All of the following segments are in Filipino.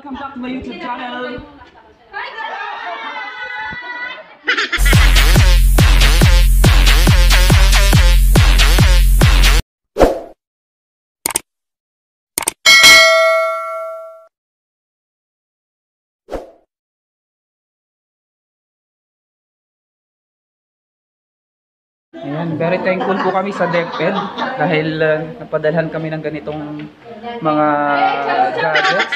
welcome back to my YouTube channel. Ayan, very thankful po kami sa DepEd dahil napadalhan kami ng ganitong mga gadgets.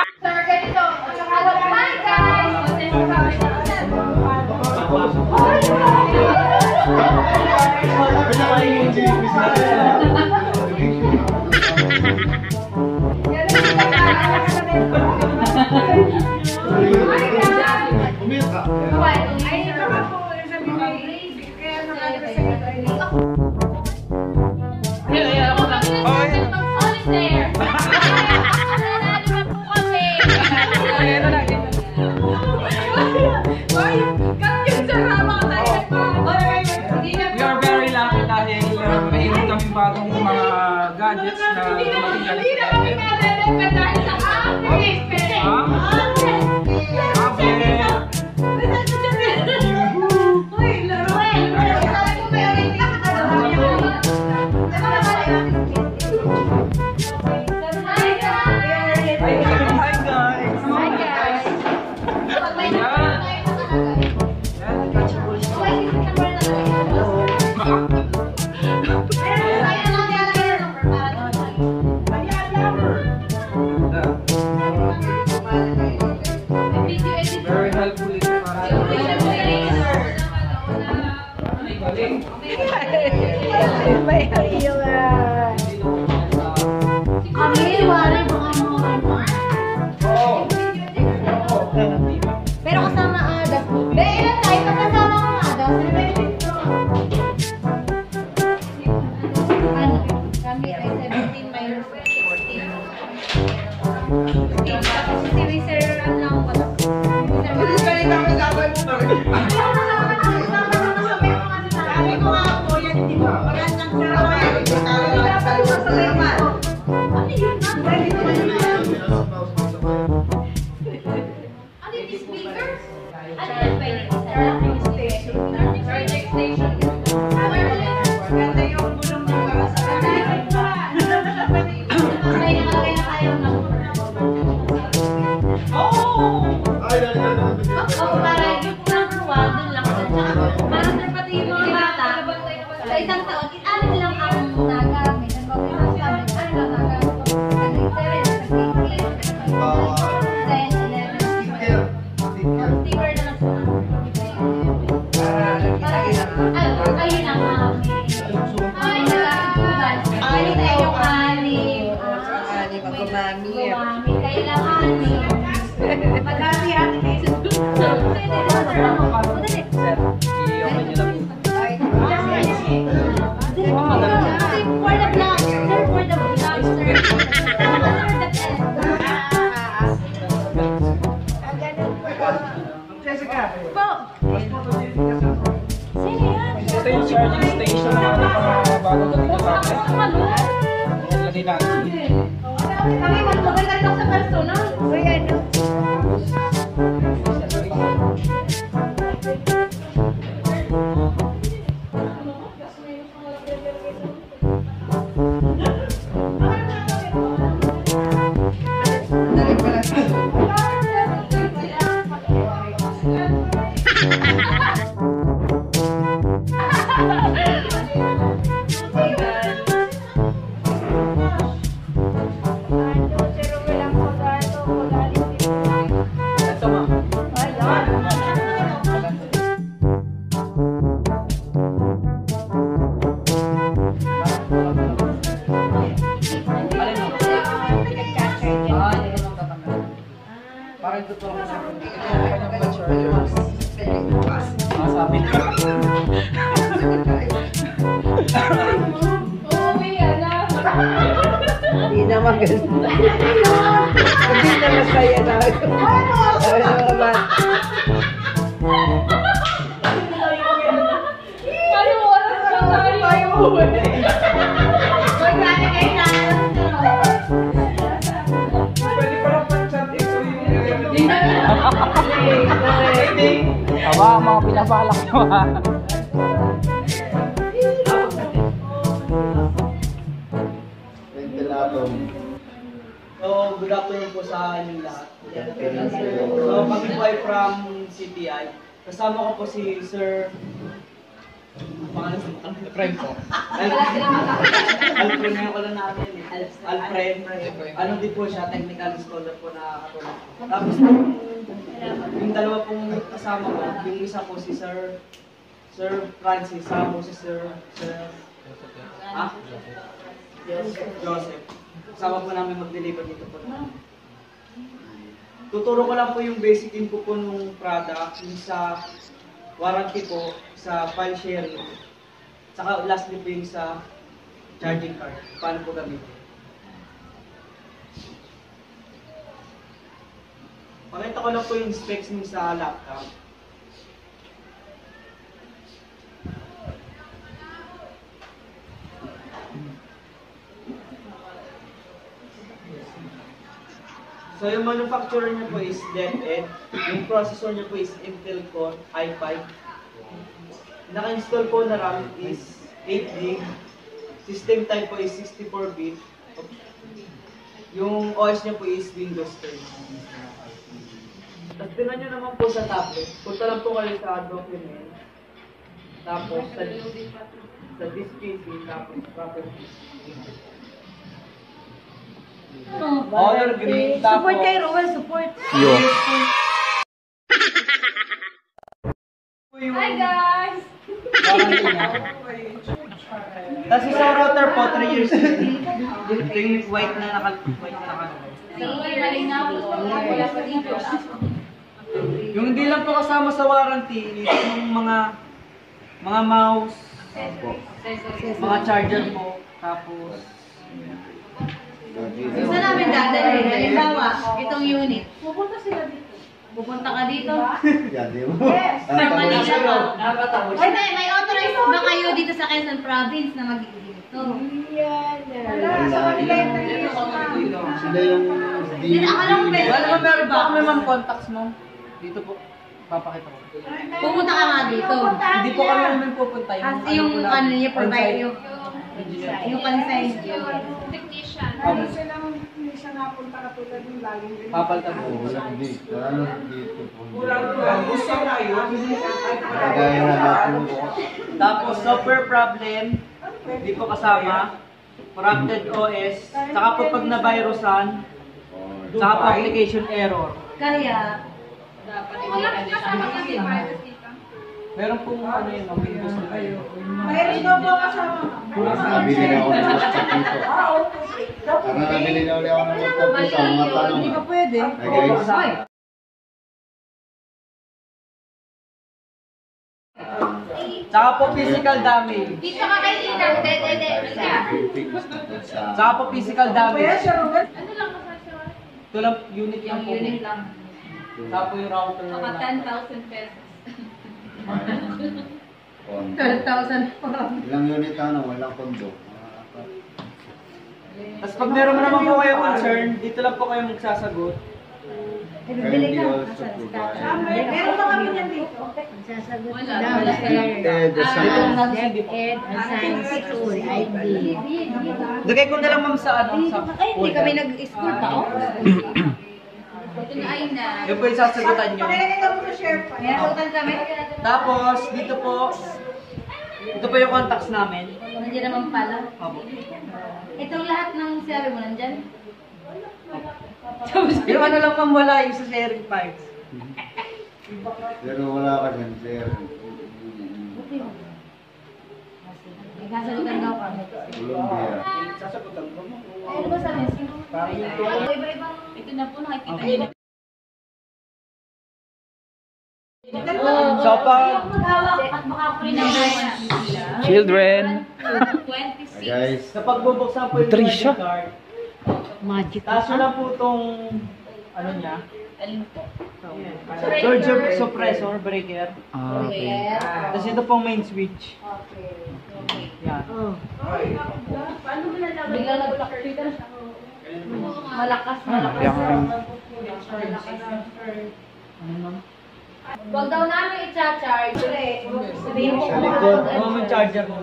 Bagong mga gadgets na dumating galing sa pero kasama Adas. Ilan tayo kasama ng Adas? Ano? Kami ay 17 minus 14. Tapos si Sir lang pala. Isang taon, ano lang ang nagamit? Ang mga gamit, ano lang nagamit? Sticker na lang sa ayun ang ayun ay yung anim. Gumami. Kailangan anim. Magkasi atin kayo sa for the vlog, sir, for the vlog, sir. Jessica! Po! Sino yan? Ito yung charging station ng mga bagong dating na bagay. Lagay natin. Kami magmaganda rin ako sa personal. Ayan, no? Parang ito ako sa kanyang chargers. Masabi na. Hindi na maganda. Hindi na masaya na ako. Anong oras na tayo? Magkano kayo na? Pwede parang pan-chat. Aba, mga pinabalak nyo ha. So, good afternoon po sa inyong lahat. So, kami po ay from CTI. Kasama ko po si Sir... Pangalan sa Alfred po. Alfred ngayon ko lang natin. Alfred. Ano din po siya, technical scholar po na katulad. Tapos yung dalawa pong kasama ko, yung isa po si Sir Francis, sa po si Sir Joseph. Kasama po namin mag-deliver dito po. Tuturo ko lang po yung basic info po nung product, yung sa warranty po, sa file sharing. Saka lastly po yung sa charging card. Paano po gamitin. Pakita ko lang po yung specs nung sa laptop. So yung manufacturer niya po is DepEd. Yung processor niya po is Intel Core i5. Naka-install po na RAM is 8GB. System type po is 64-bit. Yung OS niya po is Windows 10. Tapos tingnan nyo naman po sa tablet. Punta lang po kayo sa document. Tapos sa disk PC. Tapos properties. Color green. Tapos Support kay Rowell, support. Yo. Hi guys! Tapos sa router po, 3 years. Ito yung white na nakalagay. Wala pa dito. Yung hindi lang po kasama sa warranty is yung mga mouse, mga charger po, tapos Gusto namin dadalhin. Halimbawa, itong unit. Pupunta sila dito. Pupunta ka dito. Yan, di ba? Sa Manila pa. nakakatapos. Ay, may authorized ba kayo dito sa Quezon Province na magiging ito? Sila yung Hindi, akala ko pwede. Wala naman meron pa kami ma'am contacts mo. Dito po, papakita ko. Pupunta ka nga dito. Hindi po kami namin pupunta. Kasi yung ano niya, provide yung consent. Papalitan po. walang dito. Ano dito po? Gusto na yun. Kagaya na natin. Tapos software problem, hindi po kasama. Corrupted OS, saka po pag na-virusan, saka po application error. Kaya, Meron pong ano yun, Windows na kayo. Nabili na ako ng laptop dito. Para nabili na ulit ako ng laptop dito. Mga tanong. hindi pa pwede. Ay guys, Saka po physical damage. Dito ka kay Ina. fix sa Saka po physical damage. Ano lang kasasyawan? Ito lang, unit lang po. Unit lang. Saka po yung router Mga lang. 10,000 pesos. kondo. 12,000. Ilang unit ano, walang kondo. Tapos pag meron naman po kayo concern, dito lang po kayo magsasagot. Bibili ka. also provide Meron pa kami yan dito. Sasagot Wala. printed assigned. DepEd, assigned school, ID. Lagay ko na lang ma'am sa ano, sa Ay, hindi kami nag-school pa, oh. Ito na ay na. Yun po yung sasagutan nyo. Meron kami. Tapos, dito po, ito po yung contacts namin. Nandiyan naman pala. Opo. Itong lahat ng sinabi mo nandyan? Yung ano lang ma'am, wala yung sa sharing files. Pero wala ka dyan, sir. May kasagutan daw kami. Colombia. Sasagutan ko mo. Ay, ano ba sabi? Iba-ibang... Ito na po nakikita niyo. So, pag Maghawak at makaprint ng kaya. Children. 26. Guys, sa pagbubuksan po yung Trisha. credit card, Magic. taas nyo lang po itong, ano niya, Alin po? Georgia suppressor breaker. Ah, okay. Tapos ito pong main switch. Yan. Bigla nag-fluctuate na siya. Malakas. Yan. Ano ma'am? Huwag daw namin i-charge. Sabihin mo Sa likod. Oh, may charger mo.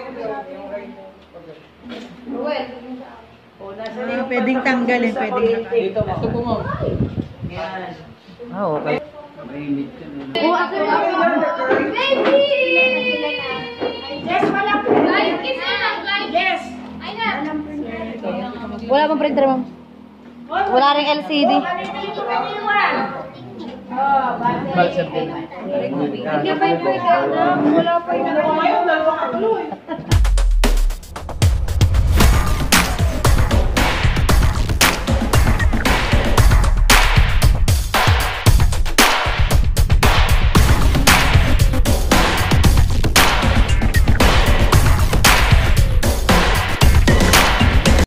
Ruel. Pwedeng tanggalin, pwedeng Dito ba? Ito po ma'am. Ah, okay. Mainit yan. Oh, ako. Baby! Yes, wala po. Live kiss na lang, live. Yes. Ay na. Wala pang printer, ma'am. Wala rin LCD. Balsa din. Hindi pa yung pwede. Wala pa yung